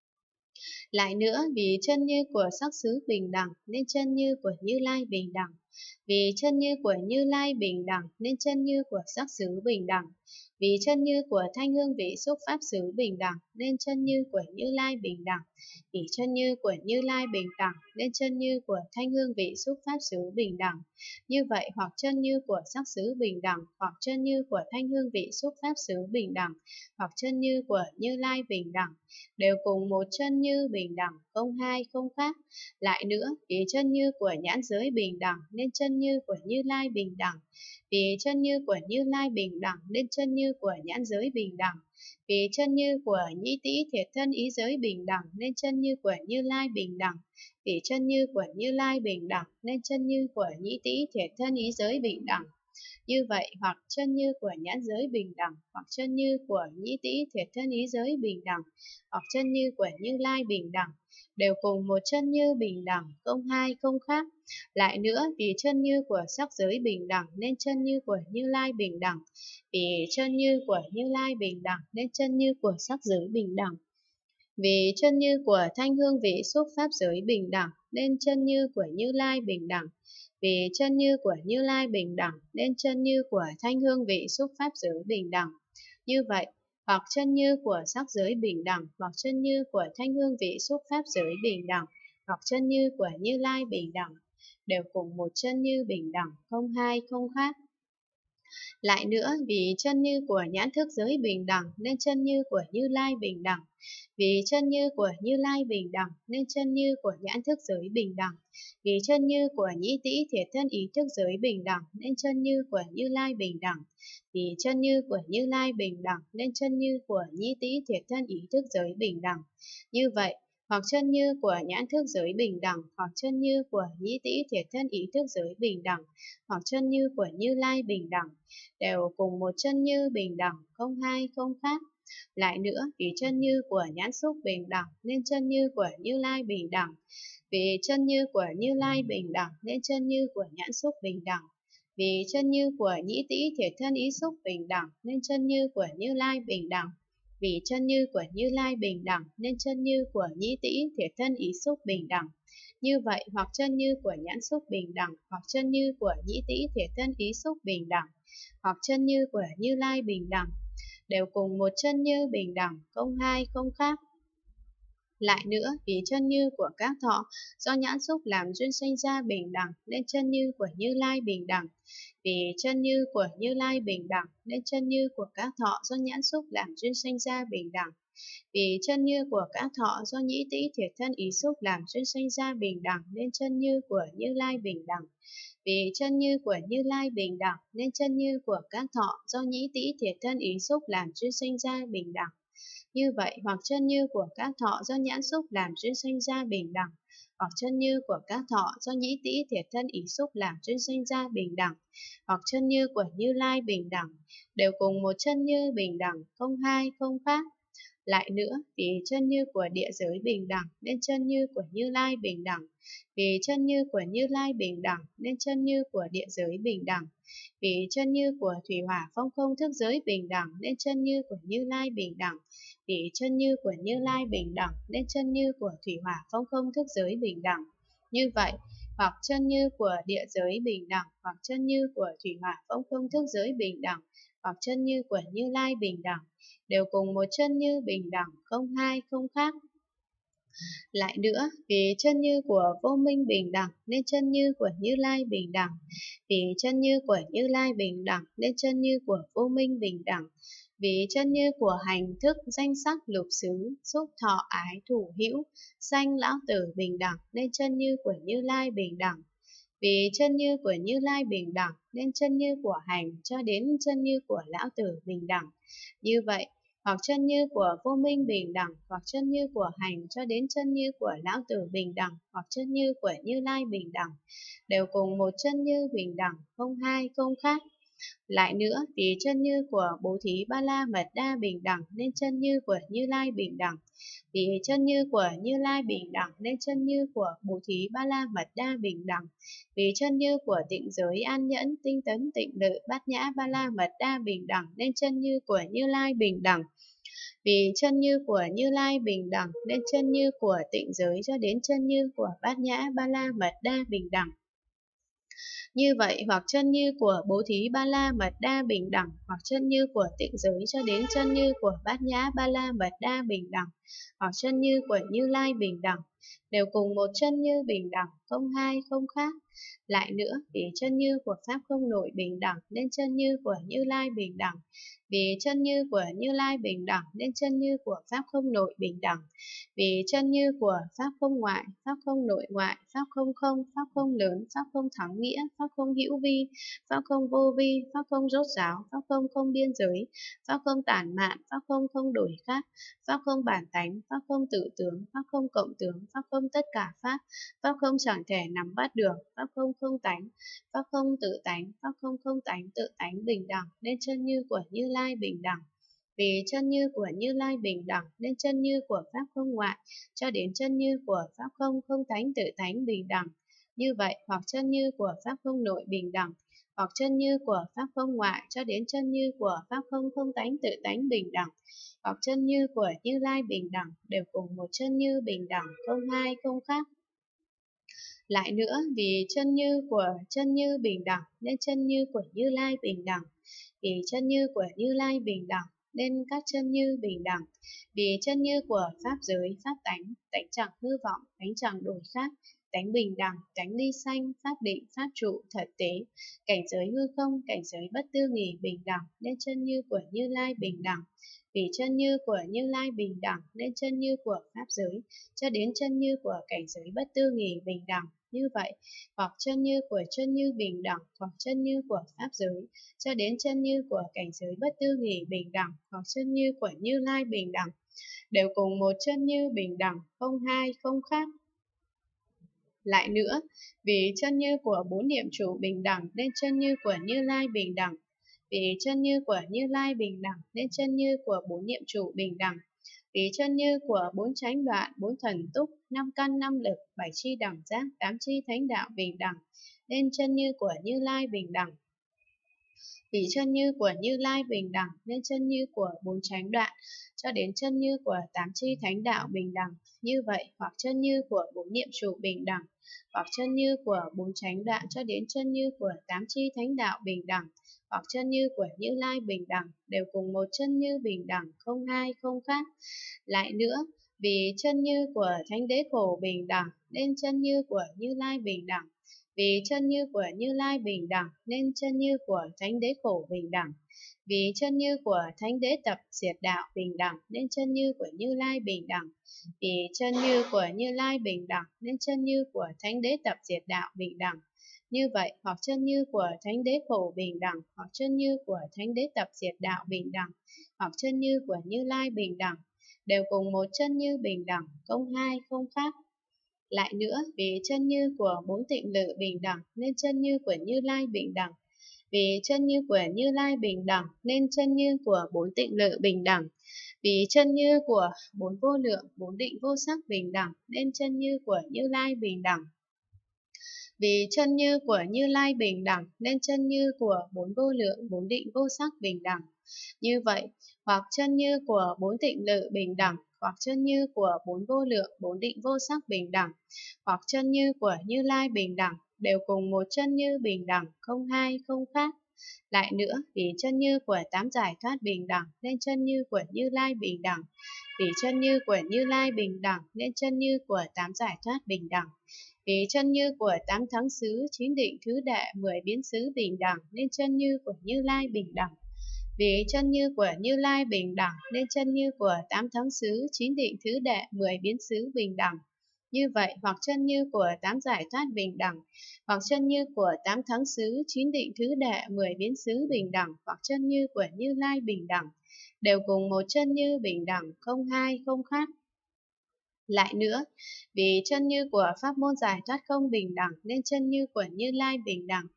Lại nữa, vì chân như của sắc xứ bình đẳng nên chân như của Như Lai bình đẳng. Vì chân như của Như Lai bình đẳng nên chân như của sắc xứ bình đẳng. Vì chân như của thanh hương vị xúc pháp xứ bình đẳng nên chân như của Như Lai bình đẳng. Vì chân như của Như Lai bình đẳng nên chân như của thanh hương vị xúc pháp xứ bình đẳng. Như vậy, hoặc chân như của sắc xứ bình đẳng, hoặc chân như của thanh hương vị xúc pháp xứ bình đẳng, hoặc chân như của Như Lai bình đẳng, đều cùng một chân như bình đẳng, không hai không khác. Lại nữa, vì chân như của nhãn giới bình đẳng nên chân như của Như Lai bình đẳng. Vì chân như của Như Lai bình đẳng nên chân như của nhãn giới bình đẳng. Vì chân như của Nhĩ Tĩ Thiệt Thân Ý giới bình đẳng nên chân như của Như Lai bình đẳng. Vì chân như của Như Lai bình đẳng nên chân như của Nhĩ Tĩ Thiệt Thân Ý giới bình đẳng. Như vậy, hoặc chân như của nhãn giới bình đẳng, hoặc chân như của Nhĩ Tĩ Thiệt Thân Ý giới bình đẳng, hoặc chân như của Như Lai bình đẳng, đều cùng một chân như bình đẳng, không hai không khác. Lại nữa, vì chân như của sắc giới bình đẳng nên chân như của Như Lai bình đẳng. Vì chân như của Như Lai bình đẳng nên chân như của sắc giới bình đẳng. Vì chân như của thanh hương vị xúc pháp giới bình đẳng nên chân như của Như Lai bình đẳng. Vì chân như của Như Lai bình đẳng nên chân như của thanh hương vị xúc pháp giới bình đẳng. Như vậy, hoặc chân như của sắc giới bình đẳng, hoặc chân như của thanh hương vị xúc pháp giới bình đẳng, hoặc chân như của Như Lai bình đẳng, đều cùng một chân như bình đẳng, không hai không khác. Lại nữa, vì chân như của nhãn thức giới bình đẳng nên chân như của Như Lai bình đẳng. Vì chân như của Như Lai bình đẳng nên chân như của nhãn thức giới bình đẳng. Vì chân như của Nhĩ Tĩ Thiệt Thân Ý thức giới bình đẳng nên chân như của Như Lai bình đẳng. Vì chân như của Như Lai bình đẳng nên chân như của Nhĩ Tĩ Thiệt Thân Ý thức giới bình đẳng. Như vậy, hoặc chân như của nhãn thức giới bình đẳng, hoặc chân như của Nhĩ Tĩ Thiệt Thân Ý thức giới bình đẳng, hoặc chân như của Như Lai bình đẳng, đều cùng một chân như bình đẳng, không hai không khác. Lại nữa, vì chân như của nhãn xúc bình đẳng nên chân như của Như Lai bình đẳng. Vì chân như của Như Lai bình đẳng nên chân như của nhãn xúc bình đẳng. Vì chân như của Nhĩ Tĩ Thiệt Thân Ý xúc bình đẳng nên chân như của Như Lai bình đẳng. Vì chân như của Như Lai bình đẳng nên chân như của Nhĩ Tĩ Thiệt Thân Ý xúc bình đẳng. Như vậy, hoặc chân như của nhãn xúc bình đẳng, hoặc chân như của Nhĩ Tĩ Thiệt Thân Ý xúc bình đẳng, hoặc chân như của Như Lai bình đẳng, đều cùng một chân như bình đẳng, không hai không khác. Lại nữa, vì chân như của các thọ do nhãn xúc làm duyên sanh ra bình đẳng nên chân như của Như Lai bình đẳng. Vì chân như của Như Lai bình đẳng nên chân như của các thọ do nhãn xúc làm duyên sanh ra bình đẳng. Vì chân như của các thọ do Nhĩ Tĩ Thiệt Thân Ý xúc làm duyên sanh ra bình đẳng nên chân như của Như Lai bình đẳng. Vì chân như của Như Lai bình đẳng nên chân như của các thọ do Nhĩ Tĩ Thiệt Thân Ý xúc làm duyên sanh ra bình đẳng. Như vậy, hoặc chân như của các thọ do nhãn xúc làm duyên sanh ra bình đẳng, hoặc chân như của các thọ do Nhĩ Tĩ Thiệt Thân Ý xúc làm duyên sanh ra bình đẳng, hoặc chân như của Như Lai bình đẳng, đều cùng một chân như bình đẳng, không hai không khác. Lại nữa, vì chân như của địa giới bình đẳng nên chân như của Như Lai bình đẳng. Vì chân như của Như Lai bình đẳng nên chân như của địa giới bình đẳng. Vì chân như của thủy hỏa phong không thức giới bình đẳng nên chân như của Như Lai bình đẳng. Vì chân như của Như Lai bình đẳng nên chân như của thủy hỏa phong không thức giới bình đẳng. Như vậy, hoặc chân như của địa giới bình đẳng, hoặc chân như của thủy hỏa phong không thức giới bình đẳng, hoặc chân như của Như Lai bình đẳng, đều cùng một chân như bình đẳng, không hai không khác. Lại nữa, vì chân như của vô minh bình đẳng nên chân như của Như Lai bình đẳng. Vì chân như của Như Lai bình đẳng nên chân như của vô minh bình đẳng. Vì chân như của hành thức danh sắc lục xứ xúc thọ ái thủ hữu sanh lão tử bình đẳng nên chân như của Như Lai bình đẳng. Vì chân như của Như Lai bình đẳng nên chân như của hành cho đến chân như của lão tử bình đẳng. Như vậy, hoặc chân như của vô minh bình đẳng, hoặc chân như của hành cho đến chân như của lão tử bình đẳng, hoặc chân như của Như Lai bình đẳng, đều cùng một chân như bình đẳng, không hai không khác. Lại nữa, vì chân như của Bố Thí Ba La Mật Đa bình đẳng nên chân như của Như Lai bình đẳng. Vì chân như của Như Lai bình đẳng nên chân như của Bố Thí Ba La Mật Đa bình đẳng. Vì chân như của tịnh giới an nhẫn, tinh tấn, tịnh lự, bát nhã Ba La Mật Đa bình đẳng nên chân như của Như Lai bình đẳng. Vì chân như của Như Lai bình đẳng nên chân như của tịnh giới cho đến chân như của bát nhã Ba La Mật Đa bình đẳng. Như vậy, hoặc chân như của Bố Thí Ba La Mật Đa bình đẳng, hoặc chân như của tịnh giới cho đến chân như của bát nhã Ba La Mật Đa bình đẳng, hoặc chân như của Như Lai bình đẳng, đều cùng một chân như bình đẳng, không hai không khác. Lại nữa, vì chân như của Pháp không nội bình đẳng nên chân như của Như Lai bình đẳng. Vì chân như của Như Lai bình đẳng nên chân như của Pháp không nội bình đẳng. Vì chân như của Pháp không ngoại, Pháp không nội ngoại, Pháp không không, Pháp không lớn, Pháp không thắng nghĩa, Pháp không hữu vi, Pháp không vô vi, Pháp không rốt ráo, Pháp không không biên giới, Pháp không tản mạn, Pháp không không đổi khác, Pháp không bản tánh, Pháp không tự tướng, Pháp không cộng tướng, Pháp không tất cả Pháp, Pháp không chẳng thể nắm bắt được, Pháp không không tánh, Pháp không tự tánh, Pháp không không tánh tự tánh bình đẳng nên chân như của Như Lai bình đẳng. Vì chân như của Như Lai bình đẳng nên chân như của Pháp không ngoại cho đến chân như của Pháp không không tánh tự tánh bình đẳng. Như vậy, hoặc chân như của Pháp không nội bình đẳng, hoặc chân như của Pháp không ngoại cho đến chân như của Pháp không không tánh tự tánh bình đẳng, hoặc chân như của Như Lai bình đẳng, đều cùng một chân như bình đẳng, không hai không khác. Lại nữa, vì chân như của chân như bình đẳng nên chân như của Như Lai bình đẳng. Vì chân như của Như Lai bình đẳng nên các chân như bình đẳng. Vì chân như của Pháp giới, Pháp tánh, tánh chẳng hư vọng, tánh chẳng đổi khác, tánh bình đẳng, tánh ly sanh, Pháp định, Pháp trụ, thật tế, cảnh giới hư không, cảnh giới bất tư nghì bình đẳng nên chân như của Như Lai bình đẳng. Vì chân như của Như Lai bình đẳng nên chân như của Pháp giới cho đến chân như của cảnh giới bất tư nghì bình đẳng. Như vậy, hoặc chân như của chân như bình đẳng, hoặc chân như của Pháp giới cho đến chân như của cảnh giới bất tư nghì bình đẳng, hoặc chân như của Như Lai bình đẳng, đều cùng một chân như bình đẳng, không hai không khác. Lại nữa, vì chân như của bốn niệm trụ bình đẳng nên chân như của Như Lai bình đẳng. Vì chân như của Như Lai bình đẳng nên chân như của bốn niệm trụ bình đẳng. Vì chân như của bốn chánh đoạn, bốn thần túc, năm căn năm lực, bảy chi đẳng giác, tám chi thánh đạo bình đẳng nên chân như của Như Lai bình đẳng. Vì chân như của Như Lai bình đẳng nên chân như của bốn chánh đoạn cho đến chân như của tám chi thánh đạo bình đẳng. Như vậy, hoặc chân như của bốn niệm trụ bình đẳng, hoặc chân như của bốn chánh đoạn cho đến chân như của tám chi thánh đạo bình đẳng, hoặc chân như của Như Lai bình đẳng, đều cùng một chân như bình đẳng, không hai không khác. Lại nữa, vì chân như của Thánh Đế Khổ bình đẳng nên chân như của Như Lai bình đẳng. Vì chân như của Như Lai bình đẳng nên chân như của Thánh Đế Khổ bình đẳng. Vì chân như của Thánh Đế Tập Diệt Đạo bình đẳng nên chân như của Như Lai bình đẳng. Vì chân như của Như Lai bình đẳng nên chân như của Thánh Đế Tập Diệt Đạo bình đẳng. Như vậy, hoặc chân như của Thánh Đế Khổ bình đẳng, hoặc chân như của Thánh Đế Tập Diệt Đạo bình đẳng, hoặc chân như của Như Lai bình đẳng, đều cùng một chân như bình đẳng, không hai không khác. Lại nữa, vì chân như của bốn tịnh lự bình đẳng nên chân như của Như Lai bình đẳng. Vì chân như của Như Lai bình đẳng nên chân như của bốn tịnh lự bình đẳng. Vì chân như của bốn vô lượng, bốn định vô sắc bình đẳng nên chân như của Như Lai bình đẳng. Vì chân như của Như Lai bình đẳng nên chân như của bốn vô lượng, bốn định vô sắc bình đẳng. Như vậy, hoặc chân như của bốn tịnh lự bình đẳng, hoặc chân như của bốn vô lượng, bốn định vô sắc bình đẳng, hoặc chân như của Như Lai bình đẳng, đều cùng một chân như bình đẳng, không hai không khác. Lại nữa, vì chân như của tám giải thoát bình đẳng nên chân như của Như Lai bình đẳng. Vì chân như của Như Lai bình đẳng nên chân như của tám giải thoát bình đẳng. Vì chân như của tám thắng xứ, chín định thứ đệ, mười biến xứ bình đẳng nên chân như của Như Lai bình đẳng. Vì chân như của Như Lai bình đẳng nên chân như của tám thắng xứ, chín định thứ đệ, mười biến xứ bình đẳng. Như vậy, hoặc chân như của tám giải thoát bình đẳng, hoặc chân như của tám thắng xứ, chín định thứ đệ, mười biến xứ bình đẳng, hoặc chân như của Như Lai bình đẳng, đều cùng một chân như bình đẳng, không hai không khác. Lại nữa, vì chân như của pháp môn giải thoát không bình đẳng nên chân như của Như Lai bình đẳng.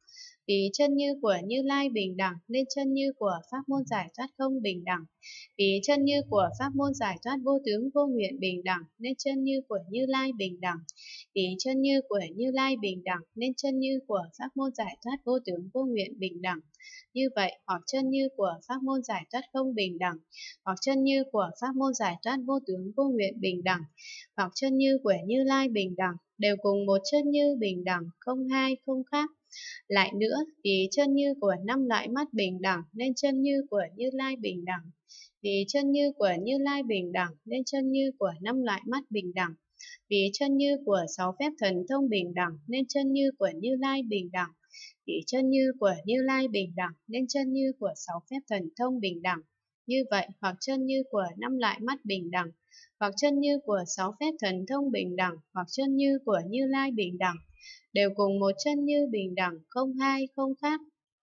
Vì chân như của Như Lai bình đẳng nên chân như của pháp môn giải thoát không bình đẳng. Vì chân như của pháp môn giải thoát vô tướng vô nguyện bình đẳng nên chân như của Như Lai bình đẳng. Vì chân như của Như Lai bình đẳng nên chân như của pháp môn giải thoát vô tướng vô nguyện bình đẳng. Như vậy, hoặc chân như của pháp môn giải thoát không bình đẳng, hoặc chân như của pháp môn giải thoát vô tướng vô nguyện bình đẳng, hoặc chân như của Như Lai bình đẳng, đều cùng một chân như bình đẳng, không hai không khác. Lại nữa, vì chân như của năm loại mắt bình đẳng nên chân như của Như Lai bình đẳng. Vì chân như của Như Lai bình đẳng nên chân như của năm loại mắt bình đẳng. Vì chân như của sáu phép thần thông bình đẳng nên chân như của Như Lai bình đẳng. Vì chân như của Như Lai bình đẳng nên chân như của sáu phép thần thông bình đẳng. Như vậy, hoặc chân như của năm loại mắt bình đẳng, hoặc chân như của sáu phép thần thông bình đẳng, hoặc chân như của Như Lai bình đẳng, đều cùng một chân như bình đẳng, không hai không khác.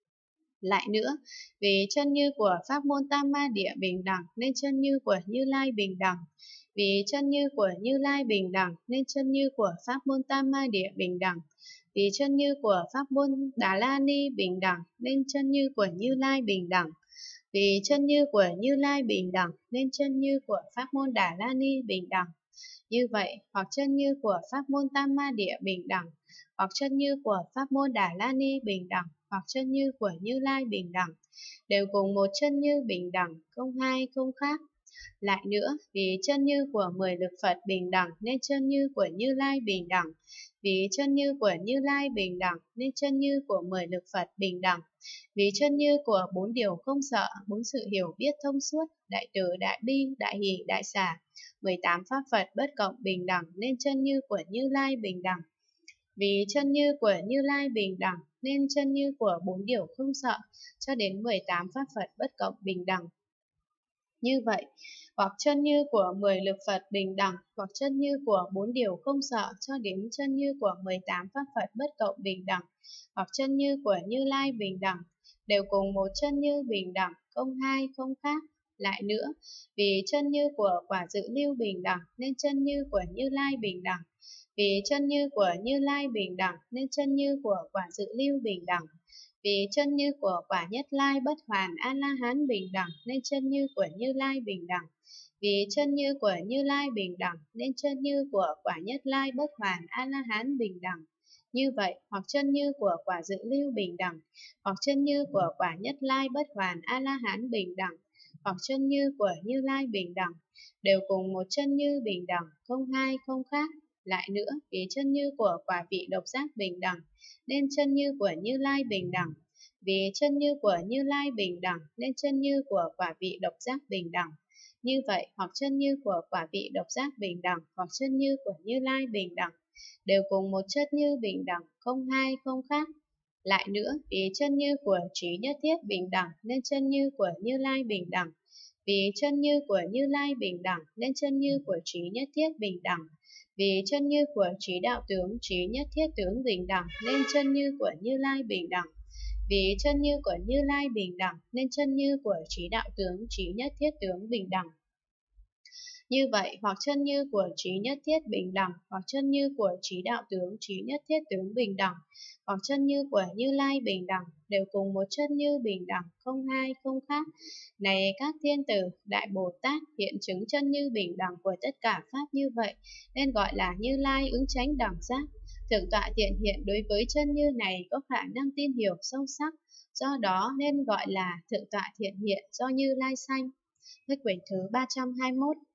Lại nữa, vì chân như của pháp môn Tam Ma Địa bình đẳng nên chân như của Như Lai bình đẳng. Vì chân như của Như Lai bình đẳng nên chân như của pháp môn Tam Ma Địa bình đẳng. Vì chân như của pháp môn Đà La Ni bình đẳng nên chân như của Như Lai bình đẳng. Vì chân như của Như Lai bình đẳng nên chân như của pháp môn Đà La Ni bình đẳng. Như vậy, hoặc chân như của pháp môn Tam Ma Địa bình đẳng, hoặc chân như của pháp môn Đà La Ni bình đẳng, hoặc chân như của Như Lai bình đẳng, đều cùng một chân như bình đẳng, không hai không khác. Lại nữa, vì chân như của mười lực Phật bình đẳng nên chân như của Như Lai bình đẳng. Vì chân như của Như Lai bình đẳng nên chân như của mười lực Phật bình đẳng. Vì chân như của bốn điều không sợ, bốn sự hiểu biết thông suốt, đại từ, đại bi, đại hỷ, đại xả, mười tám pháp Phật bất cộng bình đẳng nên chân như của Như Lai bình đẳng. Vì chân như của Như Lai bình đẳng nên chân như của bốn điều không sợ cho đến mười tám pháp Phật bất cộng bình đẳng. Như vậy, hoặc chân như của mười lực Phật bình đẳng, hoặc chân như của bốn điều không sợ cho đến chân như của mười tám pháp Phật bất cộng bình đẳng, hoặc chân như của Như Lai bình đẳng, đều cùng một chân như bình đẳng, không hai không khác. Lại nữa, vì chân như của quả dự lưu bình đẳng nên chân như của Như Lai bình đẳng. Vì chân như của Như Lai bình đẳng nên chân như của quả dự lưu bình đẳng. Vì chân như của quả Nhất Lai bất hoàn A-la-hán bình đẳng nên chân như của Như Lai bình đẳng. Vì chân như của Như Lai bình đẳng nên chân như của quả Nhất Lai bất hoàn A-la-hán bình đẳng. Như vậy, hoặc chân như của quả dự lưu bình đẳng, hoặc chân như của quả Nhất Lai bất hoàn A-la-hán bình đẳng, hoặc chân như của Như Lai bình đẳng, đều cùng một chân như bình đẳng, không hai không khác. Lại nữa, vì chân như của quả vị độc giác bình đẳng nên chân như của Như Lai bình đẳng. Vì chân như của Như Lai bình đẳng nên chân như của quả vị độc giác bình đẳng. Như vậy, hoặc chân như của quả vị độc giác bình đẳng, hoặc chân như của Như Lai bình đẳng, đều cùng một chân như bình đẳng, không hai không khác. Lại nữa, vì chân như của trí nhất thiết bình đẳng nên chân như của Như Lai bình đẳng. Vì chân như của Như Lai bình đẳng nên chân như của trí nhất thiết bình đẳng. Vì chân như của trí đạo tướng, trí nhất thiết tướng bình đẳng nên chân như của Như Lai bình đẳng. Vì chân như của Như Lai bình đẳng nên chân như của trí đạo tướng, trí nhất thiết tướng bình đẳng. Như vậy, hoặc chân như của trí nhất thiết bình đẳng, hoặc chân như của trí đạo tướng, trí nhất thiết tướng bình đẳng, hoặc chân như của Như Lai bình đẳng, đều cùng một chân như bình đẳng, không hai không khác. Này các thiên tử, Đại Bồ Tát hiện chứng chân như bình đẳng của tất cả pháp như vậy, nên gọi là Như Lai ứng chánh đẳng giác. Thượng tọa thiện hiện đối với chân như này có khả năng tin hiểu sâu sắc, do đó nên gọi là thượng tọa thiện hiện do Như Lai sanh. Hết quyển thứ ba trăm hai mươi mốt.